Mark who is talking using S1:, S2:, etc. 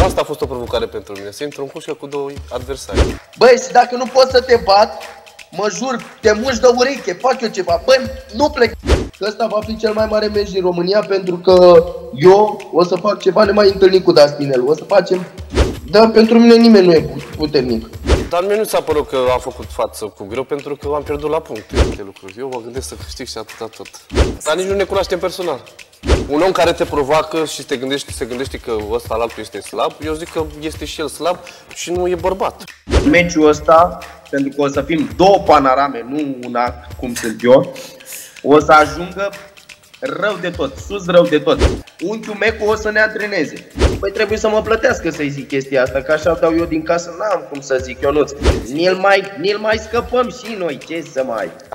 S1: asta a fost o provocare pentru mine, să intru în cușcă cu doi adversari.
S2: Băi, și dacă nu pot să te bat, mă jur, te muși de ureche, fac eu ceva. Băi, nu plec. Ăsta va fi cel mai mare meci din România, pentru că eu o să fac ceva nemai întâlnit cu Dastinel. O să facem... Dar pentru mine nimeni nu e puternic.
S1: Dar mie nu ți-a părut că am făcut față cu greu, pentru că am pierdut la puncte de lucruri. Eu mă gândesc să câștig și atâta tot. Dar nici nu ne cunoaștem personal. Un om care te provoacă și se gândește că ăsta la altul este slab, eu zic că este și el slab și nu e bărbat.
S2: Meciul ăsta, pentru că o să fim două panorame, nu una cum sunt eu, o să ajungă rău de tot, sus rău de tot. Unchiul Mecu o să ne antreneze. Păi trebuie să mă plătească să-i zic chestia asta, că așa dau eu din casă, n-am cum să zic, Ionuț. Ni-l mai scăpăm și noi, ce să mai...